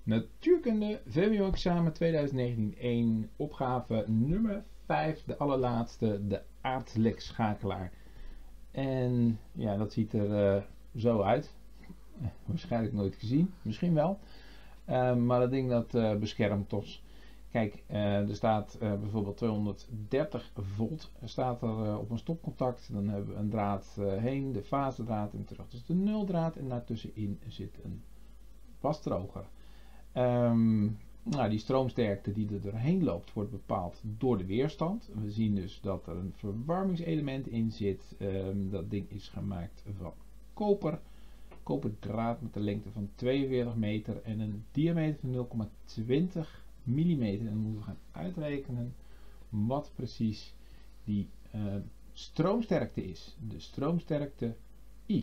Natuurkunde VWO-examen 2019-1, opgave nummer 5, de allerlaatste, de aardlekschakelaar. En ja, dat ziet er zo uit. Waarschijnlijk nooit gezien, misschien wel. Maar dat ding dat beschermt TOS. Kijk, er staat bijvoorbeeld 230 volt staat er op een stopcontact. Dan hebben we een draad heen, de fasedraad en terug. Dus de nuldraad en daartussenin zit een wasdroger. Nou, die stroomsterkte die er doorheen loopt wordt bepaald door de weerstand. We zien dus dat er een verwarmingselement in zit. Dat ding is gemaakt van koper. Koperdraad met een lengte van 42 meter en een diameter van 0,20 mm. En dan moeten we gaan uitrekenen wat precies die stroomsterkte is. De stroomsterkte I.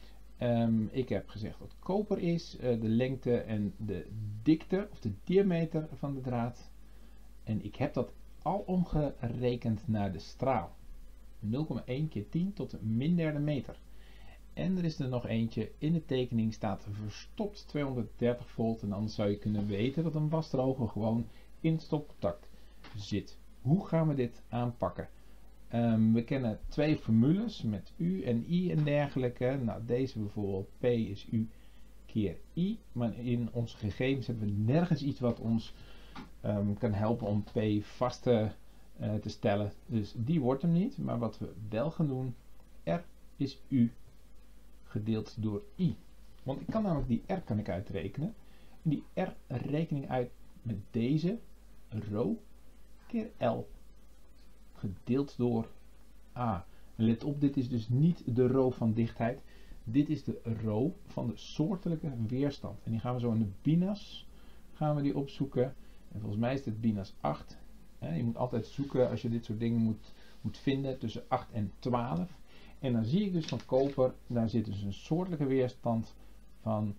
Ik heb gezegd wat koper is, de lengte en de dikte of de diameter van de draad. En ik heb dat al omgerekend naar de straal. 0,1 keer 10 tot de min derde meter. En er is er nog eentje, in de tekening staat verstopt 230 volt. En anders zou je kunnen weten dat een wasdroger gewoon in het stopcontact zit. Hoe gaan we dit aanpakken? We kennen twee formules met U en I en dergelijke. Nou, deze bijvoorbeeld, P is U keer I. Maar in onze gegevens hebben we nergens iets wat ons kan helpen om P vast te stellen. Dus die wordt hem niet. Maar wat we wel gaan doen, R is U gedeeld door I. Want ik kan namelijk die R kan ik uitrekenen. En die R reken ik uit met deze rho keer L gedeeld door A. En let op, dit is dus niet de rho van dichtheid. Dit is de rho van de soortelijke weerstand. En die gaan we zo in de BINAS gaan we die opzoeken. En volgens mij is dit BINAS 8. Je moet altijd zoeken als je dit soort dingen moet vinden tussen 8 en 12. En dan zie ik dus van koper, daar zit dus een soortelijke weerstand van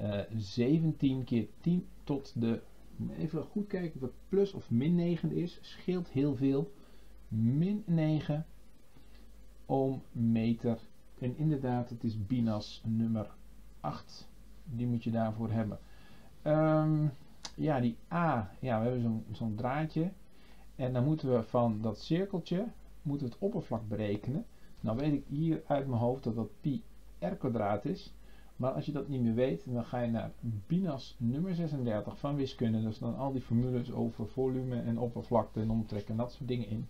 17 keer 10 tot de, even goed kijken of het plus of min 9 is, scheelt heel veel, min 9 ohm meter. En inderdaad, het is BINAS nummer 8, die moet je daarvoor hebben. Ja, die A, ja, we hebben zo'n draadje. En dan moeten we van dat cirkeltje, moeten we het oppervlak berekenen. Nou weet ik hier uit mijn hoofd dat dat pi r kwadraat is. Maar als je dat niet meer weet, dan ga je naar BINAS nummer 36 van wiskunde. Daar staan al die formules over volume en oppervlakte en omtrek en dat soort dingen in.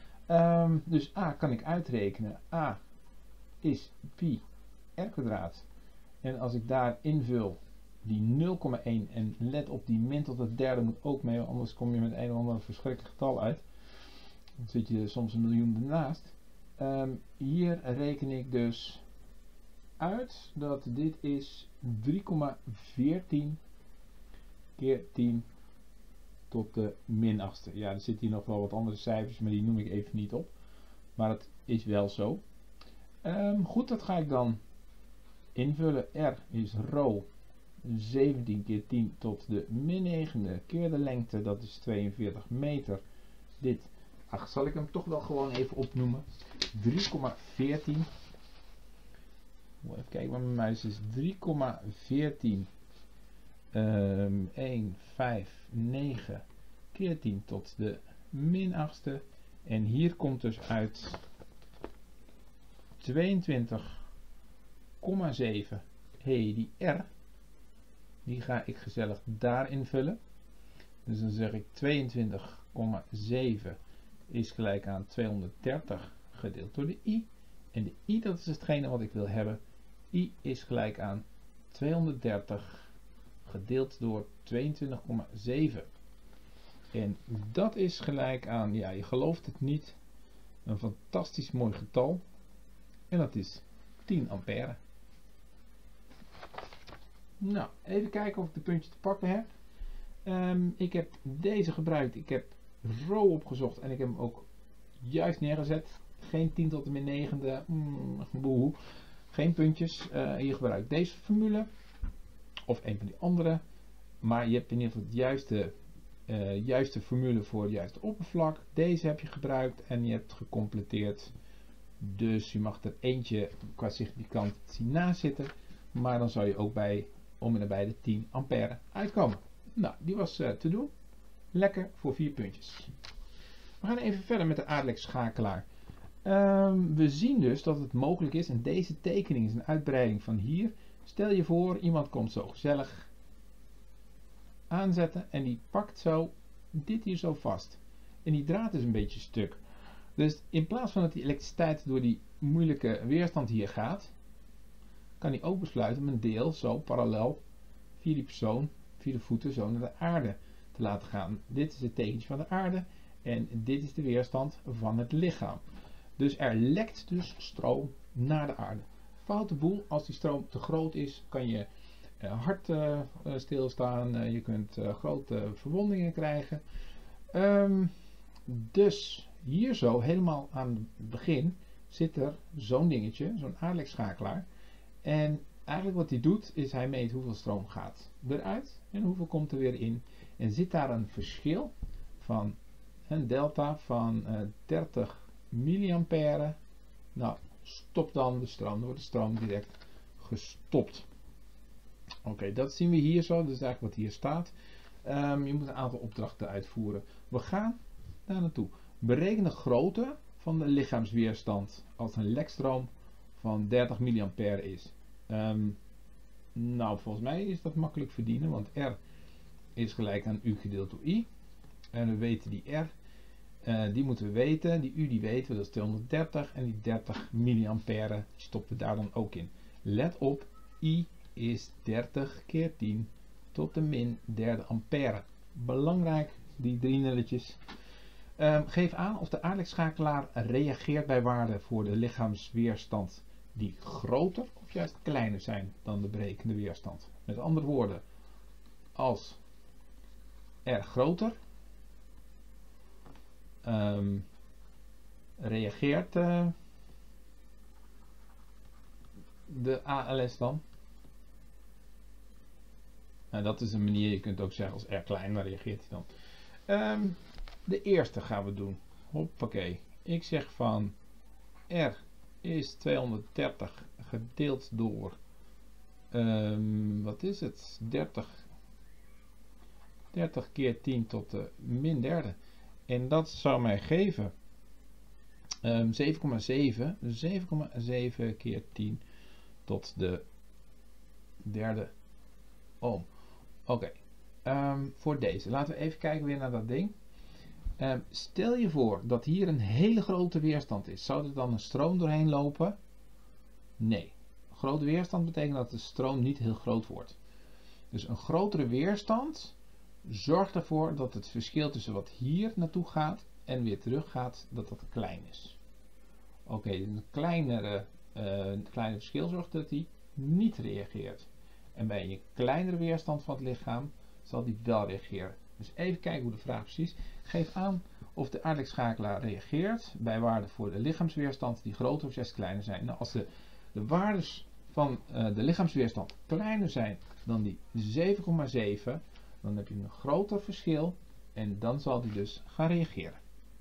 Dus A kan ik uitrekenen. A is pi r kwadraat. En als ik daar invul die 0,1 en let op die min tot het derde moet ook mee. Anders kom je met een of ander verschrikkelijk getal uit. Dan zit je soms een miljoen ernaast. Hier reken ik dus uit dat dit is 3,14 keer 10 tot de min 8ste. Ja, er zitten hier nog wel wat andere cijfers, maar die noem ik even niet op. Maar het is wel zo. Goed, dat ga ik dan invullen. R is rho 17 keer 10 tot de min 9e keer de lengte, dat is 42 meter. Dit, ach, zal ik hem toch wel gewoon even opnoemen. 3,14. Even kijken waar mijn muis is. 3,14 159 keer 10 tot de min 8ste. En hier komt dus uit 22,7. Die R, die ga ik gezellig daar invullen. Dus dan zeg ik 22,7 is gelijk aan 230 gedeeld door de I. En de I, dat is hetgene wat ik wil hebben. I is gelijk aan 230 gedeeld door 22,7. En dat is gelijk aan, ja, je gelooft het niet, een fantastisch mooi getal. En dat is 10 ampère. Nou, even kijken of ik de puntjes te pakken heb. Ik heb deze gebruikt. Ik heb rho opgezocht en ik heb hem ook juist neergezet. Geen 10 tot de min 9e. Boehoe. Geen puntjes. Je gebruikt deze formule. Of een van die andere. Maar je hebt in ieder geval het juiste formule voor het juiste oppervlak. Deze heb je gebruikt en je hebt gecompleteerd. Dus je mag er eentje qua significant zien naast zitten. Maar dan zou je ook bij om en nabij de 10 ampère uitkomen. Nou, die was te doen. Lekker voor 4 puntjes. We gaan even verder met de aardelijkschakelaar. We zien dus dat het mogelijk is, en deze tekening is een uitbreiding van hier. Stel je voor, iemand komt zo gezellig aanzetten en die pakt zo dit hier zo vast. En die draad is een beetje stuk. Dus in plaats van dat die elektriciteit door die moeilijke weerstand hier gaat, kan hij ook besluiten om een deel zo parallel via die persoon, via de voeten zo naar de aarde te laten gaan. Dit is het tekentje van de aarde en dit is de weerstand van het lichaam. Dus er lekt dus stroom naar de aarde. Foute boel, als die stroom te groot is, kan je hart stilstaan, je kunt grote verwondingen krijgen. Dus hier zo, helemaal aan het begin, zit er zo'n dingetje, zo'n aardelijkschakelaar. En eigenlijk wat hij doet, is hij meet hoeveel stroom gaat eruit en hoeveel komt er weer in. En zit daar een verschil van een delta van 30 milliampère. Nou, stop dan de stroom, dan wordt de stroom direct gestopt. Oké, dat zien we hier zo, dat is eigenlijk wat hier staat. Je moet een aantal opdrachten uitvoeren. We gaan daar naartoe. Bereken de grootte van de lichaamsweerstand als een lekstroom van 30 milliampère is. Nou, volgens mij is dat makkelijk verdienen, want R is gelijk aan U gedeeld door I. En we weten die R, die moeten we weten. Die U die weten we, dat is 230. En die 30 milliampère die stoppen we daar dan ook in. Let op, I is 30 keer 10 tot de min derde ampère. Belangrijk, die 3 nulletjes. Geef aan of de aardelijkschakelaar reageert bij waarden voor de lichaamsweerstand die groter of juist kleiner zijn dan de berekende weerstand. Met andere woorden, als R groter, reageert de ALS dan. Nou, dat is een manier, je kunt ook zeggen als R kleiner reageert hij dan. De eerste gaan we doen. Hoppakee. Ik zeg van R is 230 gedeeld door, wat is het? 30 keer 10 tot de min derde. En dat zou mij geven 7,7 keer 10 tot de derde ohm. Oké, voor deze. Laten we even kijken weer naar dat ding. Stel je voor dat hier een hele grote weerstand is. Zou er dan een stroom doorheen lopen? Nee. Grote weerstand betekent dat de stroom niet heel groot wordt. Dus een grotere weerstand zorgt ervoor dat het verschil tussen wat hier naartoe gaat en weer terug gaat, dat dat klein is. Oké, een kleiner verschil zorgt dat hij niet reageert. En bij een kleinere weerstand van het lichaam zal die wel reageren. Dus even kijken hoe de vraag precies. Geef aan of de aardelijkschakelaar reageert bij waarden voor de lichaamsweerstand die groter of juist kleiner zijn. Nou, als de waardes van de lichaamsweerstand kleiner zijn dan die 7,7, dan heb je een groter verschil en dan zal die dus gaan reageren.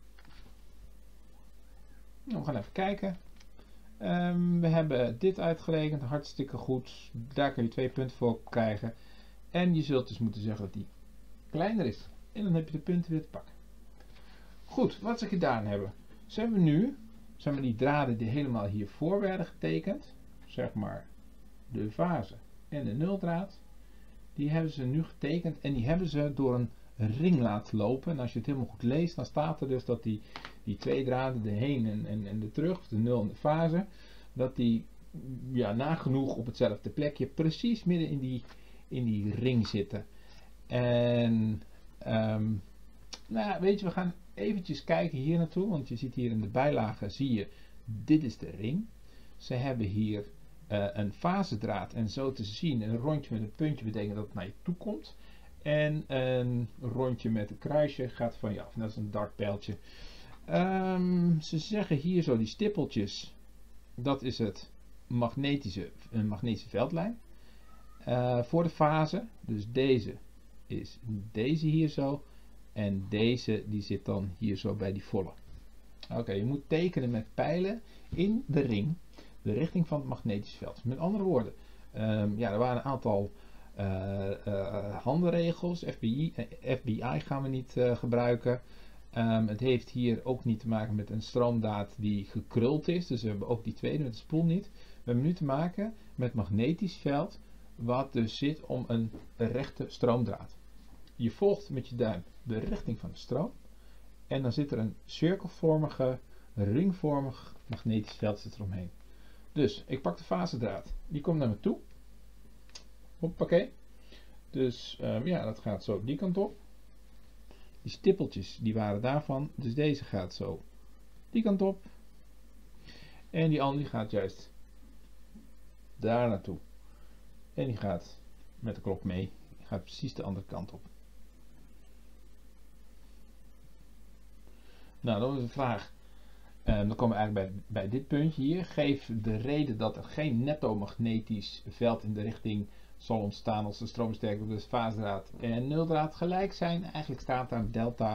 Nou, we gaan even kijken. We hebben dit uitgerekend, hartstikke goed. Daar kun je 2 punten voor krijgen. En je zult dus moeten zeggen dat die kleiner is. En dan heb je de punten weer te pakken. Goed, wat zeg je daarin hebben? Ze hebben nu, zeg maar, die draden die helemaal hiervoor werden getekend. Zeg maar de fase en de nuldraad. Die hebben ze nu getekend en die hebben ze door een ring laten lopen. En als je het helemaal goed leest, dan staat er dus dat die 2 draden, de heen en de terug, de nul en de fase, dat die nagenoeg op hetzelfde plekje precies midden in die ring zitten. En nou ja, weet je, we gaan eventjes kijken hier naartoe, want je ziet hier in de bijlage, zie je, dit is de ring. Ze hebben hier een fasedraad en zo te zien, een rondje met een puntje betekent dat het naar je toe komt. En een rondje met een kruisje gaat van je af. Dat is een dartpijltje. Ze zeggen hier zo, die stippeltjes, dat is het magnetische veldlijn. Voor de fase, dus deze is deze hier zo. En deze die zit dan hier zo bij die volle. Oké, je moet tekenen met pijlen in de ring de richting van het magnetisch veld. Met andere woorden, er waren een aantal handenregels, FBI gaan we niet gebruiken. Het heeft hier ook niet te maken met een stroomdraad die gekruld is. Dus we hebben ook die tweede met de spoel niet. We hebben nu te maken met magnetisch veld. Wat dus zit om een rechte stroomdraad. Je volgt met je duim de richting van de stroom. En dan zit er een cirkelvormige, ringvormig magnetisch veld zit eromheen. Dus ik pak de fasedraad. Die komt naar me toe. Hoppakee. Dus ja, dat gaat zo die kant op. Die stippeltjes die waren daarvan. Dus deze gaat zo die kant op. En die andere die gaat juist daar naartoe. En die gaat met de klok mee. Die gaat precies de andere kant op. Nou, dan is de vraag. Dan komen we eigenlijk bij dit puntje hier. Geef de reden dat er geen netto magnetisch veld in de richting zal ontstaan als de stroomsterkte op de fasedraad en nuldraad gelijk zijn. Eigenlijk staat daar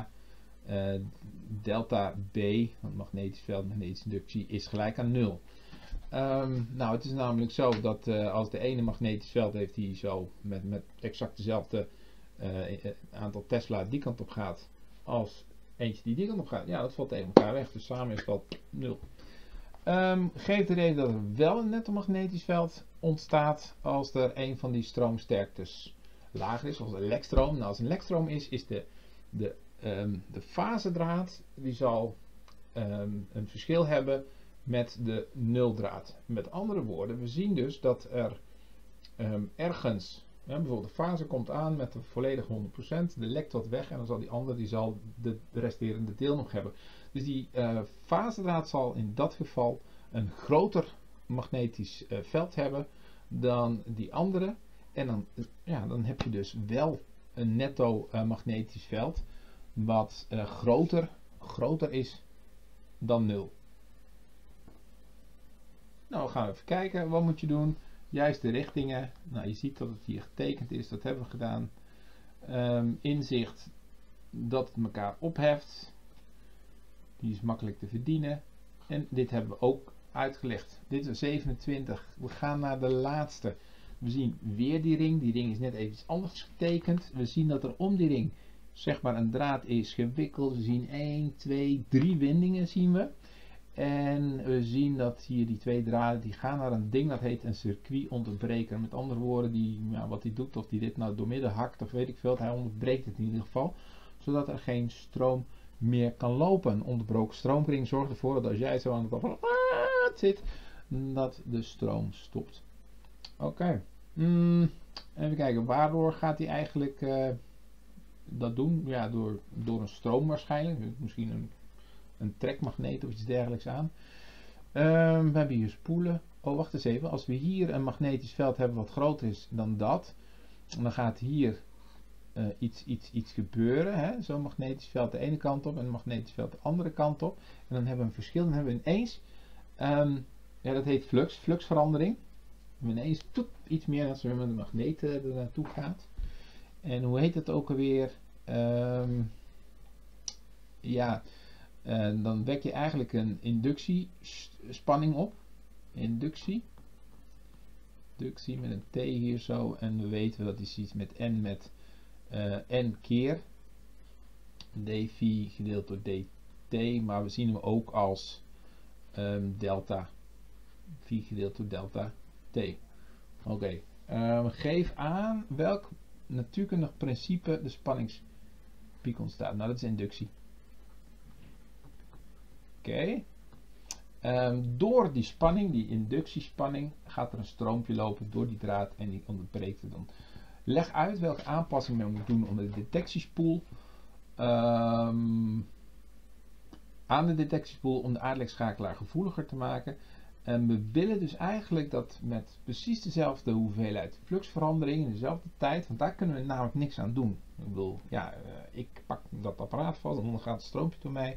delta B, want magnetisch veld, magnetische inductie, is gelijk aan 0. Nou, het is namelijk zo dat als de ene magnetisch veld heeft die zo met exact dezelfde aantal Tesla die kant op gaat als eentje die kant op gaat. Ja, dat valt tegen elkaar weg, dus samen is dat 0. Geeft de reden dat er wel een netto magnetisch veld ontstaat als er een van die stroomsterktes lager is, zoals een lekstroom. Nou, als een lekstroom is de fasedraad die zal een verschil hebben met de nuldraad. Met andere woorden, we zien dus dat er ergens, bijvoorbeeld de fase komt aan met de volledige 100%, de lekt wat weg en dan zal die andere die zal de resterende deel nog hebben. Dus die fasedraad zal in dat geval een groter magnetisch veld hebben dan die andere. En dan heb je dus wel een netto magnetisch veld wat groter is dan 0. Nou, we gaan even kijken. Wat moet je doen? Juist de richtingen. Nou, je ziet dat het hier getekend is. Dat hebben we gedaan. Inzicht dat het elkaar opheft. Die is makkelijk te verdienen. En dit hebben we ook uitgelegd. Dit is 27. We gaan naar de laatste. We zien weer die ring. Die ring is net even iets anders getekend. We zien dat er om die ring zeg maar een draad is gewikkeld. We zien 1, 2, 3 windingen zien we. En we zien dat hier die twee draden die gaan naar een ding dat heet een circuitonterbreker. Met andere woorden, wat hij doet, of hij dit nou doormidden hakt of weet ik veel. Hij onderbreekt het in ieder geval. Zodat er geen stroom meer kan lopen. Een onderbroken stroomkring zorgt ervoor dat als jij zo aan het zit, dat de stroom stopt. Oké. Even kijken, waardoor gaat hij eigenlijk dat doen? Ja, door een stroom waarschijnlijk. Misschien een trekmagneet of iets dergelijks aan. We hebben hier spoelen. Oh, wacht eens even. Als we hier een magnetisch veld hebben wat groter is dan dat, dan gaat hier iets gebeuren. Hè? Zo'n magnetisch veld de ene kant op en een magnetisch veld de andere kant op. En dan hebben we een verschil. Dan hebben we ineens, dat heet fluxverandering. We hebben ineens iets meer als we met de magneet er naartoe gaat. En hoe heet het ook alweer? Dan wek je eigenlijk een inductiespanning op. Inductie met een T hier zo. En we weten dat is iets met N keer dv gedeeld door dt. Maar we zien hem ook als delta. V gedeeld door delta t. Oké. Geef aan welk natuurkundig principe de spanningspiek ontstaat. Nou, dat is inductie. Oké. Door die spanning, die inductiespanning, gaat er een stroompje lopen door die draad en die onderbreekt het dan. Leg uit welke aanpassing men moet doen om de detectiespoel aan de detectiespoel om de aardlekschakelaar gevoeliger te maken. En we willen dus eigenlijk dat met precies dezelfde hoeveelheid fluxverandering in dezelfde tijd, want daar kunnen we namelijk niks aan doen. Ik bedoel, ik pak dat apparaat vast en dan gaat het stroompje door mij.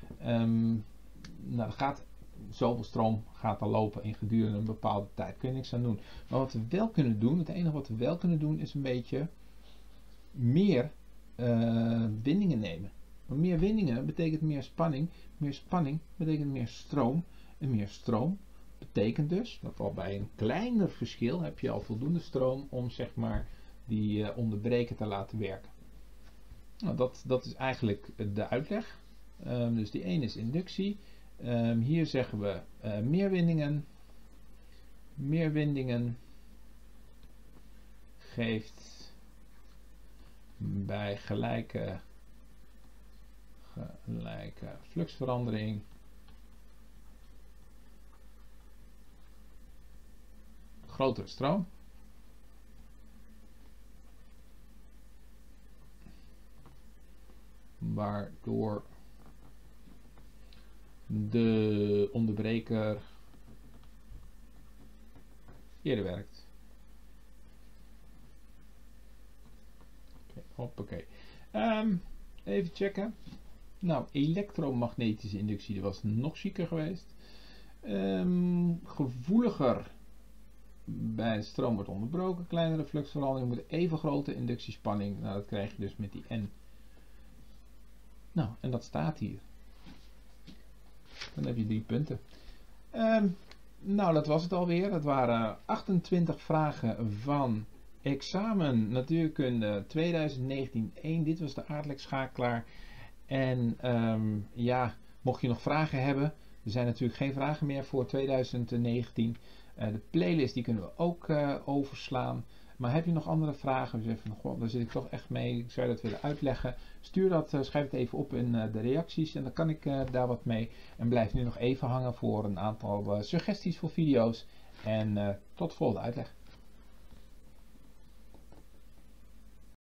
Zoveel stroom gaat er lopen in gedurende een bepaalde tijd. Kun je niks aan doen. Maar wat we wel kunnen doen, het enige wat we wel kunnen doen, is een beetje meer windingen nemen. Want meer windingen betekent meer spanning. Meer spanning betekent meer stroom. En meer stroom betekent dus dat al bij een kleiner verschil heb je al voldoende stroom om zeg maar die onderbreker te laten werken. Nou, dat is eigenlijk de uitleg. Dus die ene is inductie. Hier zeggen we meerwindingen. Meerwindingen geeft bij gelijke fluxverandering grotere stroom. Waardoor de onderbreker eerder werkt. Hoppakee. Even checken. Nou, elektromagnetische inductie, dat was nog zieker geweest. Gevoeliger bij stroom wordt onderbroken. Kleinere fluxverandering met even grote inductiespanning. Nou, dat krijg je dus met die N. Nou, en dat staat hier. Dan heb je 3 punten. Nou, dat was het alweer. Dat waren 28 vragen van examen natuurkunde 2019-1. Dit was de aardrijksschakelaar. En ja, mocht je nog vragen hebben, er zijn natuurlijk geen vragen meer voor 2019. De playlist die kunnen we ook overslaan. Maar heb je nog andere vragen? Dus even, goh, daar zit ik toch echt mee. Ik zou dat willen uitleggen. Stuur dat, schrijf het even op in de reacties. En dan kan ik daar wat mee. En blijf nu nog even hangen voor een aantal suggesties voor video's. En tot de volgende uitleg.